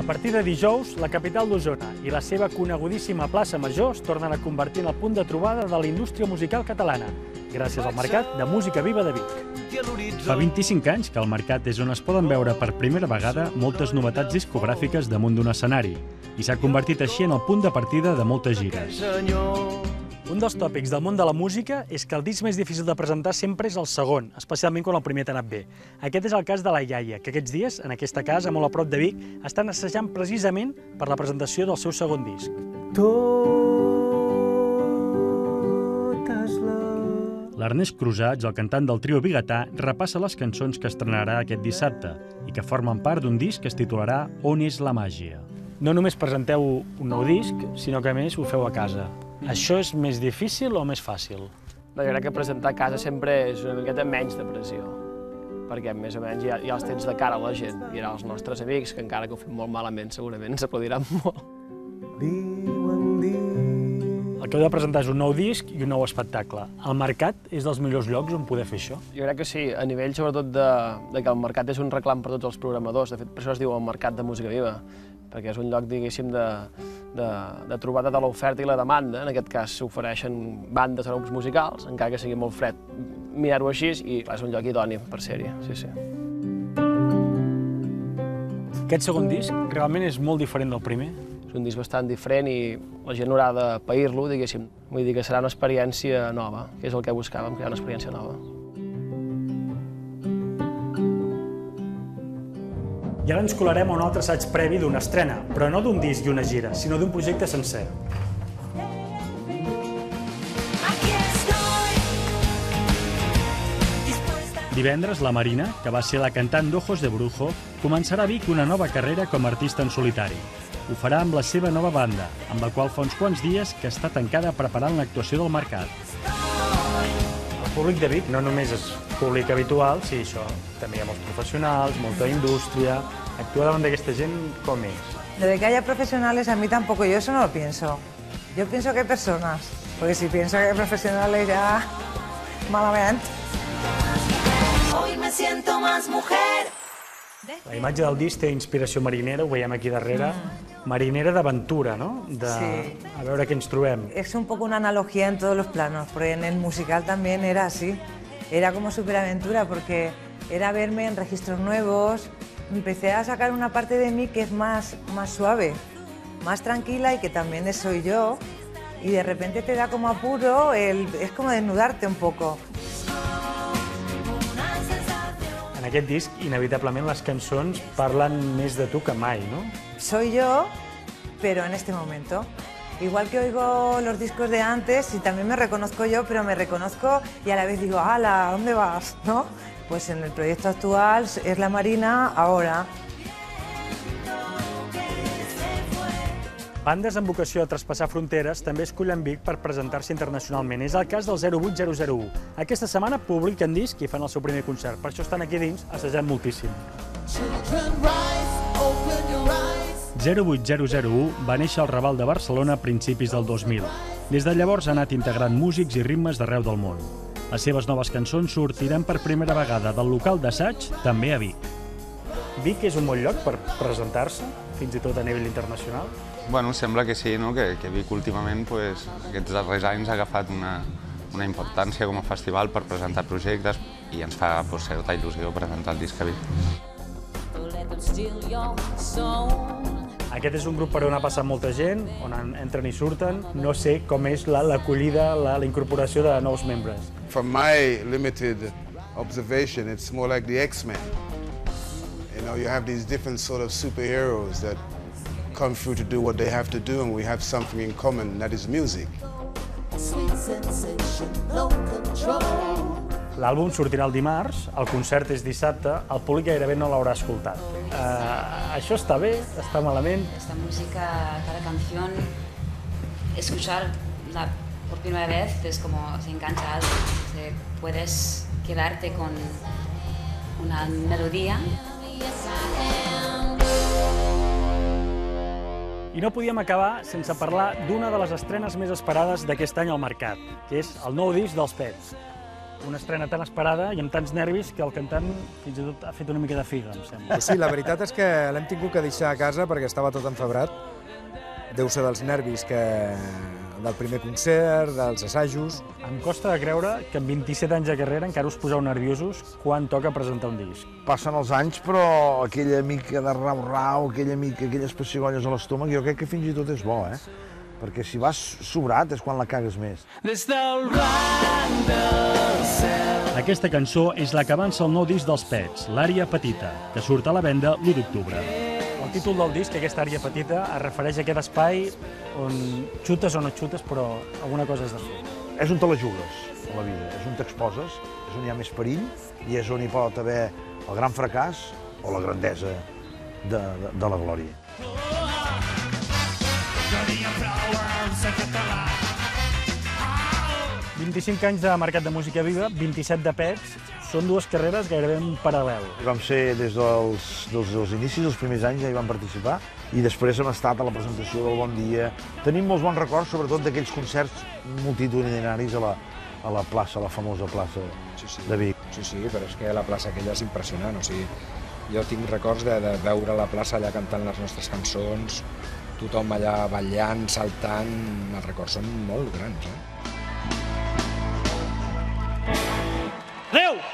partir de dijous, la capital d'Osona i la seva conegudíssima plaça Major es tornen a convertir en el punt de trobada de la indústria musical catalana, gràcies al Mercat de Música Viva de Vic. Fa 25 anys que al Mercat és on es poden veure per primera vegada moltes novetats discogràfiques damunt d'un escenari i s'ha convertit així en el punt de partida de moltes gires. Un dels tòpics del món de la música és que el disc més difícil de presentar sempre és el segon, especialment quan el primer t'ha anat bé. Aquest és el cas de la Iaia, que aquests dies, en aquesta casa, molt a prop de Vic, estan assajant precisament per la presentació del seu segon disc. L'Ernest Crusats, el cantant del trio biguetà, repassa les cançons que estrenarà aquest dissabte i que formen part d'un disc que es titularà On és la màgia. No només presenteu un nou disc, sinó que a més ho feu a casa. Això és més difícil o més fàcil? Jo crec que presentar a casa sempre és una miqueta menys de pressió, perquè més o menys ja els tens de cara a la gent, i ara els nostres amics, que encara que ho fem molt malament, segurament s'aplaudiran molt. El que heu de presentar és un nou disc i un nou espectacle. El Mercat és dels millors llocs on poder fer això? Jo crec que sí, a nivell sobretot de que el Mercat és un reclam per tots els programadors. De fet, per això es diu el Mercat de Música Viva, perquè és un lloc, diguéssim, de trobada de l'oferta i la demanda. En aquest cas s'ofereixen bandes o grups musicals, encara que sigui molt fred mirar-ho així, i és un lloc idoni per ser-hi, sí. Aquest segon disc realment és molt diferent del primer? És un disc bastant diferent i la gent haurà de pair-lo, diguéssim. Vull dir que serà una experiència nova, que és el que buscàvem, crear una experiència nova. I ara ens colarem a un altre assaig previ d'una estrena, però no d'un disc i una gira, sinó d'un projecte sencer. Divendres, la Marina, que va ser la cantant d'Ojos de Brujo, començarà a Vic una nova carrera com a artista en solitari. Ho farà amb la seva nova banda, amb la qual fa uns quants dies que està tancada preparant l'actuació del Mercat. El públic de Vic no només és públic habitual, sí, això, també hi ha molts professionals, molta indústria. Actuar davant d'aquesta gent, com és? Lo de que haya profesionales, a mí tampoco, yo eso no lo pienso. Yo pienso que hay personas, porque si pienso que hay profesionales ya malament. Hoy me siento más mujer. La imatge del disc té inspiració marinera, ho veiem aquí darrere. Marinera d'aventura, ¿no? Sí. A veure què ens trobem. Es un poco una analogía en todos los planos, porque en el musical también era así. Era como superaventura, porque era verme en registros nuevos. Empecé a sacar una parte de mí que es más suave, más tranquila y que también soy yo. Y de repente te da como apuro, es como desnudarte un poco. En aquest disc, inevitablement, les cançons parlen més de tu que mai, no? Soy yo, pero en este momento. Igual que oigo los discos de antes y también me reconozco yo, pero me reconozco y a la vez digo, ¡hala! ¿Dónde vas? ¿No? Pues en el proyecto actual es la Marina ahora. Bandes amb vocació a traspassar fronteres també escullen Vic per presentar-se internacionalment. És el cas del 08001. Aquesta setmana publiquen disc i fan el seu primer concert. Per això estan aquí dins assajant moltíssim. 08001 va néixer al Raval de Barcelona a principis del 2000. Des de llavors ha anat integrant músics i ritmes d'arreu del món. Les seves noves cançons sortiran per primera vegada del local d'assaig també a Vic. Vic és un bon lloc per presentar-se, fins i tot a nivell internacional? Bueno, sembla que sí, no? Que Vic últimament, aquests darrers anys, ha agafat una importància com a festival per presentar projectes i ens fa certa il·lusió presentar el disc a Vic. Aquest és un grup per on ha passat molta gent, on entren i surten. No sé com és l'acollida, la incorporació de nous membres. From my limited observation, it's more like the X-Men. You have these different sort of superheroes that come through to do what they have to do, and we have something in common, and that is music. L'àlbum sortirà el dimarts, el concert és dissabte, el públic gairebé no l'haurà escoltat. Això està bé? Està malament? Esta música, cada canción, escucharla por primera vez es como se engancha algo. Puedes quedarte con una melodía. I no podíem acabar sense parlar d'una de les estrenes més esperades d'aquest any al Mercat, que és el nou disc dels Pets. una estrena tan esperada i amb tants nervis que el cantant fins i tot ha fet una mica de figa, em sembla. Sí, la veritat és que l'hem tingut que deixar a casa perquè estava tot enfebrat. Deu ser dels nervis del primer concert, dels assajos. Em costa de creure que amb 27 anys de carrera encara us poseu nerviosos quan toca presentar un disc. Passen els anys, però aquella mica de rau-rau, aquelles pessigolles a l'estómac, jo crec que fins i tot és bo, perquè si vas sobrat és quan la cagues més. Des del blanc del cel. Aquesta cançó és la que avança el nou disc dels Pets, l'Àrea Petita, que surt a la venda l'1 d'octubre. El títol del disc, aquesta àrea petita, es refereix a aquest espai on xutes o no xutes, però alguna cosa has de fer. És on te la jugues, a la vida, és on t'exposes, és on hi ha més perill i és on hi pot haver el gran fracàs o la grandesa de la glòria. 25 anys de Mercat de Música Viva, 27 de Pets, són dues carreres gairebé en paral·lel. Vam ser des dels inicis, dels primers anys, ja hi vam participar, i després hem estat a la presentació del Bon Dia. Tenim molts bons records, sobretot d'aquells concerts multitudinaris a la plaça, a la famosa plaça de Vic. Sí, però és que la plaça aquella és impressionant, o sigui, jo tinc records de veure la plaça allà cantant les nostres cançons, tothom allà ballant, saltant, els records són molt grans, Adéu!